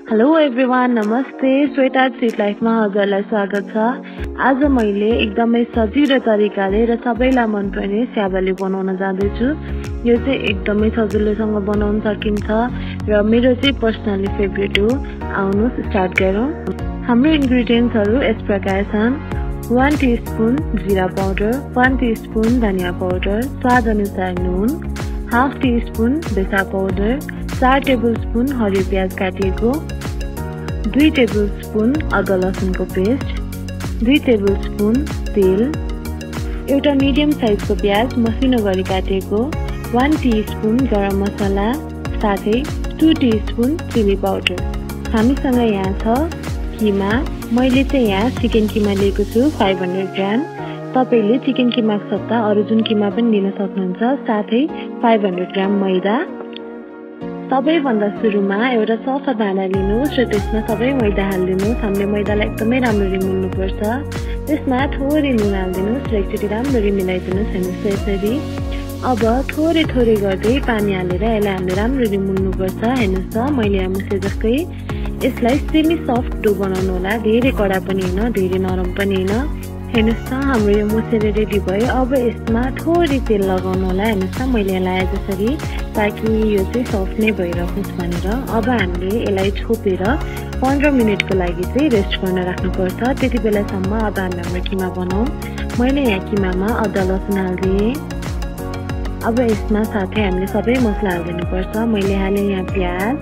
Hello everyone, नमस्ते। Sweet art sweet लाइफमा हजुरलाई स्वागत छ। आज मैले एकदमै सजिलो तरिकाले र सबैलाई मनपर्ने स्याबाले बनाउन जाँदैछु। यो चाहिँ एकदमै सजिलोसँग बनाउन सकिन्छ र मेरो चाहिँ पर्सनली फेभरेट हो। आउनुहोस् स्टार्ट गरौँ। हाम्रो इन्ग्रेडियन्ट्सहरू यस प्रकार छन्: 1 टीस्पुन जीरा पाउडर, 1 टीस्पुन धनिया पाउडर, स्वाद अनुसार नुन, 1/2 टीस्पुन बेसा पाउडर, 4 टेबलस्पुन हरियो प्याज काटिएको, 2 टेबलस्पुन अदुवा लसुनको पेस्ट, 2 टेबलस्पुन तेल, एउटा मिडियम साइजको प्याज मसिनो गरी काटेको, 1 टीस्पुन गरम मसला, साथै 2 टीस्पुन चिली पाउडर। हामीसँग यहाँ छ किमा। मैले चाहिँ यहाँ चिकन किमा लिएको छु 500 ग्राम। तपाईले चिकन किमाको सट्टा अरु जुन किमा पनि लिन सक्नुहुन्छ। साथै 500 ग्राम मैदा। सबैभन्दा सुरुमा एउटा सफा भाँडा लिनुहोस् र त्यसमा सबै मैदा हालिदिनुहोस्। हामीले मैदालाई एकदमै राम्ररी मोल्नुपर्छ। त्यसमा थोरै नुन हालिदिनुहोस् र एकचोटि राम्ररी मिलाइदिनुहोस्। हेर्नुहोस् यसरी। अब थोरै थोरै गर्दै पानी हालेर यसलाई हामीले राम्ररी मोल्नुपर्छ। हेर्नुहोस् त मैले यहाँ मुसे जस्तै। यसलाई सेमी सफ्ट डो बनाउनु होला। धेरै कडा पनि हैन, धेरै नरम पनि हैन। हेर्नुहोस् त हाम्रो यो मुसेर रेडी भयो। अब यसमा थोरै तेल लगाउनु होला। हेर्नुहोस् त मैले यहाँ लाए जसरी, ताकि यो चाहिँ सफ्ट नै भइरहोस् भनेर। अब हामीले यसलाई छोपेर 15 मिनेटको लागि चाहिँ रेस्ट गर्न राख्नुपर्छ। त्यति बेलासम्म अब हामी हाम्रो किमा बनाऊ। मैले यहाँ किमामा अदुवा लसुन हाल्दिएँ। अब यसमा साथै हामीले सबै मसला हालिदिनुपर्छ। मैले हाले यहाँ प्याज,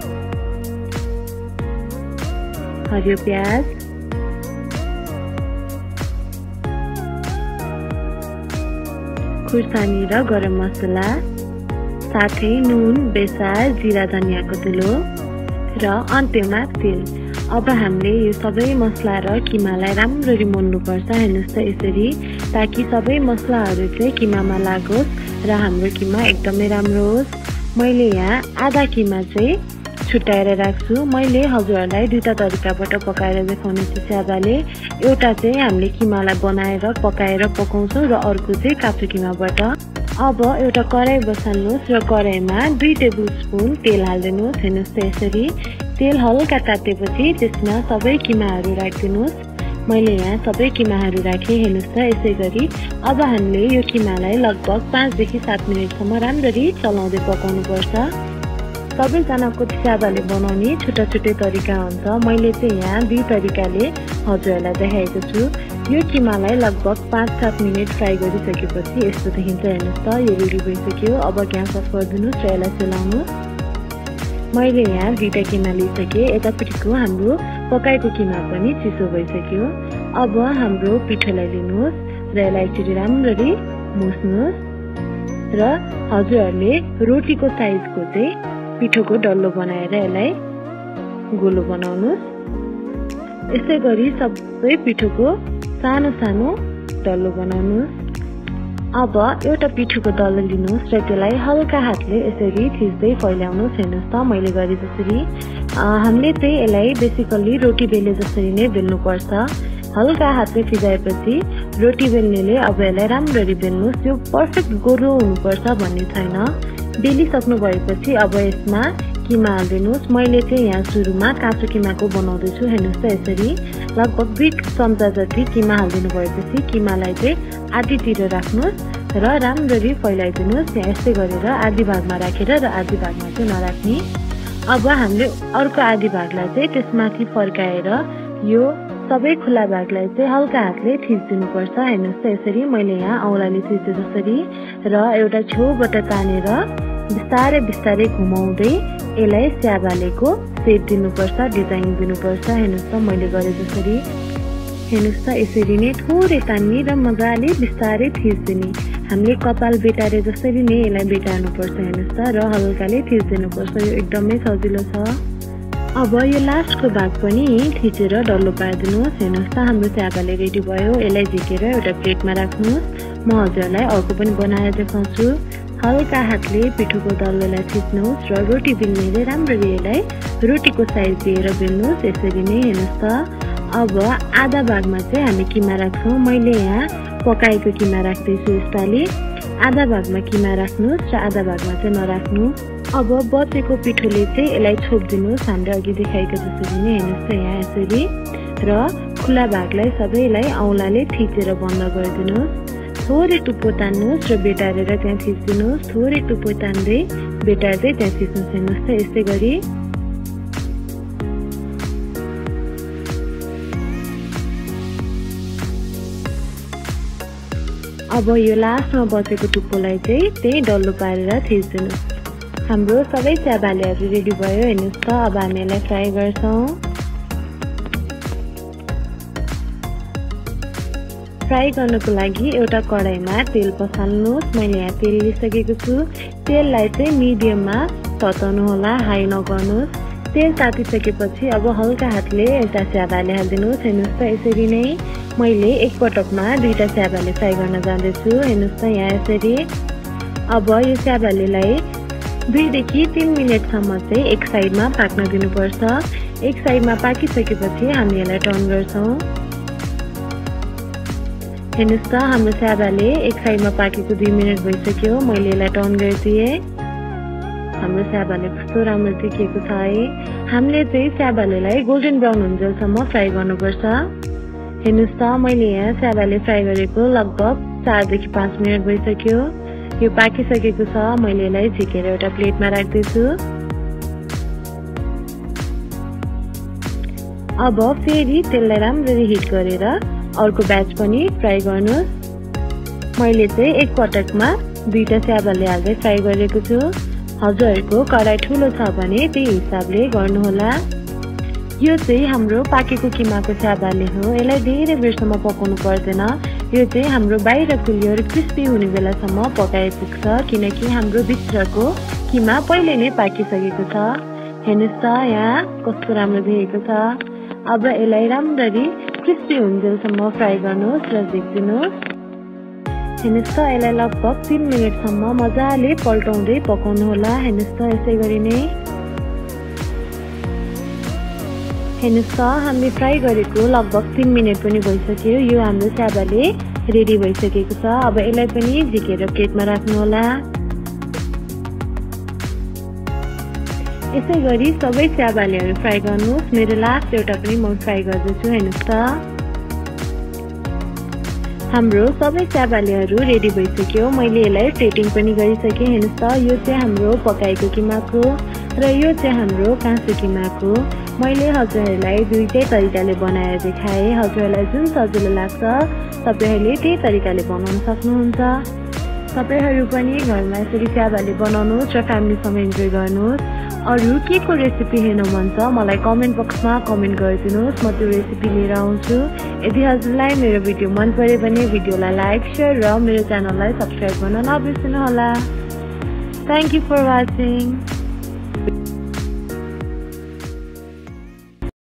हरियो प्याज, खुर्सानी र गरम मसला, साथै नुन, बेसार, जीरा धनियाको धुलो र अन्त्यमा तेल। अब हामीले यो सबै मसला र किमालाई राम्ररी मोल्नुपर्छ। हेर्नुहोस् त यसरी, ताकि सबै मसलाहरू चाहिँ किमामा लागोस् र हाम्रो किमा एकदमै राम्रो होस्। मैले यहाँ आधा किमा चाहिँ छुट्याएर राख्छु। मैले हजुरहरूलाई दुईटा तरिकाबाट पकाएर देखाउने छु स्याबाले। एउटा चाहिँ हामीले किमालाई बनाएर पकाएर पकाउँछौँ र अर्को चाहिँ काँचो किमाबाट। अब एउटा कराई बसाल्नुहोस् र कराईमा 2 टेबलस्पुन तेल हालिदिनुहोस्। हेर्नुहोस् त यसरी। तेल हल्का तातेपछि त्यसमा सबै किमाहरू राखिदिनुहोस्। मैले यहाँ सबै किमाहरू राखेँ। हेर्नुहोस् त यसै गरी। अब हामीले यो किमालाई लगभग 5 देखि 7 मिनेटसम्म राम्ररी चलाउँदै पकाउनुपर्छ। सबैजनाको स्याबाले बनाउने छुट्टा छुट्टै तरिका हुन्छ। मैले चाहिँ यहाँ 2 तरिकाले हजुरहरूलाई देखाएको छु। यो किमालाई लगभग 5-7 मिनेट फ्राई गरिसकेपछि यस्तो देखिन्छ। हेर्नुहोस् त यो रेडी भइसक्यो। अब ग्यास अफ गरिदिनुहोस् र यसलाई सेलाउनु। मैले यहाँ 2टा किमा लिइसकेँ। यतापट्टिको हाम्रो पकाएको किमा पनि चिसो भइसक्यो। अब हाम्रो पिठोलाई लिनुहोस् र यसलाई एकचोटि राम्ररी मुस्नुहोस् र हजुरहरूले रोटीको साइजको चाहिँ पिठोको डल्लो बनाएर यसलाई गोलो बनाउनुहोस्। यसै गरी सबै पिठोको सानो सानो डल्लो बनाउनुहोस्। अब एउटा पिठोको डल्लो लिनुहोस् र त्यसलाई हल्का हातले यसरी थिच्दै फैलाउनुहोस्। हेर्नुहोस् त मैले गरे जसरी। हामीले चाहिँ यसलाई बेसिकल्ली रोटी बेले जसरी नै बेल्नुपर्छ। हल्का हातले फिजाएपछि रोटी बेल्नेले अब यसलाई राम्ररी बेल्नुहोस्। यो पर्फेक्ट गोलो हुनुपर्छ भन्ने छैन। बेलिसक्नु भएपछि अब यसमा किमा हालिदिनुहोस्। मैले चाहिँ यहाँ सुरुमा काँचो किमाको बनाउँदैछु। हेर्नुहोस् त यसरी। लगभग 2 चम्चा जति किमा हालिदिनु भएपछि किमालाई चाहिँ आधीतिर राख्नुहोस् र राम्ररी फैलाइदिनुहोस्। यहाँ यस्तै गरेर आधी भागमा राखेर र आधी भागमा चाहिँ नराख्ने। अब हामीले अर्को आधी भागलाई चाहिँ त्यसमाथि फर्काएर यो सबै खुला भागलाई चाहिँ हल्का हातले थिच्दिनुपर्छ। हेर्नुहोस् त यसरी। मैले यहाँ औँलाले थिचे जसरी र एउटा छेउबाट तानेर बिस्तारै बिस्तारै घुमाउँदै यसलाई स्याबालेको सेप दिनुपर्छ, डिजाइन दिनुपर्छ। हेर्नुहोस् त मैले गरे जसरी। हेर्नुहोस् त यसरी नै थोरै तान्ने र मजाले बिस्तारै थिच्दिने। हामीले कपाल बेटारे जसरी नै यसलाई बेटार्नुपर्छ। हेर्नुहोस् त र हल्काले थिच्दिनुपर्छ। यो एकदमै सजिलो छ। अब यो लास्टको भाग पनि थिचेर डल्लो पारिदिनुहोस्। हेर्नुहोस् त हाम्रो स्याबाले रेडी भयो। यसलाई झिकेर एउटा प्लेटमा राख्नुहोस्। म हजुरलाई अर्को पनि बनाएर देखाउँछु। हल्का हातले पिठोको डल्लोलाई थिच्नुहोस् र रोटी बेल्नेले राम्ररी यसलाई रोटीको साइज दिएर बेल्नुहोस्। यसरी नै। हेर्नुहोस् त अब आधा भागमा चाहिँ हामी किमा राख्छौँ। मैले यहाँ पकाएको किमा राख्दैछु यसपालि। आधा भागमा किमा राख्नुहोस् र आधा भागमा चाहिँ नराख्नु। अब बचेको पिठोले चाहिँ यसलाई छोपिदिनुस् हामीले अघि देखाएको जसरी नै। हेर्नुस् त यहाँ यसरी र खुला भागलाई सबैलाई औँलाले थिचेर बन्द गरिदिनुस्। थोरै टुप्पो तान्नुस् र बेटारेर त्यहाँ थिच्दिनुस्। थोरै टुप्पो तान्दै बेटार्दै त्यहाँ थिच्नुस्। हेर्नुस् त यस्तै गरी अब यो लास्टमा बचेको टुप्पोलाई चाहिँ त्यही डल्लो पारेर थिच्दिनुस्। हाम्रो सबै च्याबालेहरु रेडी भयो। हेर्नुस् त अब हामी यसलाई फ्राई गर्छौं। फ्राई गर्नको लागि एउटा कढाईमा तेल पसाल्नुस्। मैले यहाँ तेल लिइसकेको छु। तेललाई चाहिँ मिडियममा तताउनु होला, हाई नगर्नुस्। तेल तातिसकेपछि अब हल्का हातले एउटा च्याबाले हाल्दिनुस्। हेर्नुस् त यसरी नै मैले एक पटकमा दुईटा च्याबाले फ्राई गर्न जाँदैछु। हेर्नुस् त यहाँ यसरी। अब यो च्याबालेलाई 2 देखि 3 मिनेटसम्म चाहिँ एक साइडमा पाक्न दिनुपर्छ। एक साइडमा पाकिसकेपछि हामी यसलाई टर्न गर्छौं। हेर्नुस् त हाम्रो च्याबाले एक साइडमा पाकेको 2 मिनेट भइसक्यो। मैले यसलाई टर्न गरिदिए। हाम्रो च्याबाले कस्तो राम्रो देखिएको छ है। हामीले चाहिँ च्याबालेलाई गोल्डन ब्राउन हुन्जेलसम्म फ्राई गर्नुपर्छ। हेर्नुस् त मैले यहाँ च्याबाले फ्राई गरेको लगभग 4 देखि 5 मिनेट भइसक्यो। यो पाकिसकेको छ। मैले यसलाई झिकेर एउटा प्लेटमा राख्दैछु। अब फेरि तेललाई राम्ररी हिट गरेर अर्को ब्याच पनि फ्राई गर्नुस्। मैले चाहिँ एक पटकमा दुईटा च्याबाले हाल्दै फ्राई गरेको छु। हजुरहरुको कराई ठुलो छ भने त्यही हिसाबले गर्नुहोला। यो चाहिँ हाम्रो पाकेको किमाको च्याबाले हो। यसलाई धेरै बेरसम्म पकाउनु पर्दैन। यो चाहिँ हाम्रो बाहिर खुलिएर क्रिस्पी हुने बेलासम्म पकाए पुग्छ, किनकि हाम्रो भित्रको किमा पहिले नै पाकिसकेको छ। हेर्नुस् त यहाँ कस्तो राम्रो देखिएको छ। अब यसलाई राम्ररी क्रिस्पी हुन्जेलसम्म फ्राई गर्नुस् र झिक्दिनुस्। हेर्नुस् त यसलाई लगभग 3 मिनेटसम्म मजाले पल्टाउँदै पकाउनु होला। हेर्नुस् त यसै गरी नै। हेर्नुस् त हामीले फ्राई गरेको लगभग 3 मिनेट पनि भइसक्यो। यो हाम्रो च्याबाले रेडी भइसकेको छ। अब यसलाई पनि झिकेर प्लेटमा राख्नु होला। यसै गरी सबै च्याबालेहरु फ्राई गर्नुस्। मेरो लास्ट एउटा पनि म फ्राई गर्दैछु। हेर्नुस् त हाम्रो सबै च्याबालेहरु रेडी भइसक्यो। मैले यसलाई प्लेटिङ पनि गरिसके। हेर्नुस् त यो चाहिँ हाम्रो पकाएको किमाको र यो चाहिँ हाम्रो काँचो किमाको। मैले हजुरहरुलाई दुईटै तरिकाले बनाएर देखाए। हजुरहरुलाई जुन सजिलो लाग्छ तपाईहरुले त्यही तरिकाले बनाउन सक्नुहुन्छ। तपाईहरु पनि घरमा यसरी च्याबाले बनाउनुस् र फ्यामिलीसँग इन्जोय गर्नुस्। अरु के को रेसिपी हेर्न मन छ मलाई कमेन्ट बक्समा कमेन्ट गरिदिनुस्। म त्यो रेसिपी लिएर आउँछु। यदि हजुरलाई मेरो भिडियो मन पर्यो भने भिडियोलाई लाइक, शेयर र मेरो च्यानललाई सब्स्क्राइब गर्न नबिर्सनु होला। Thank you for watching.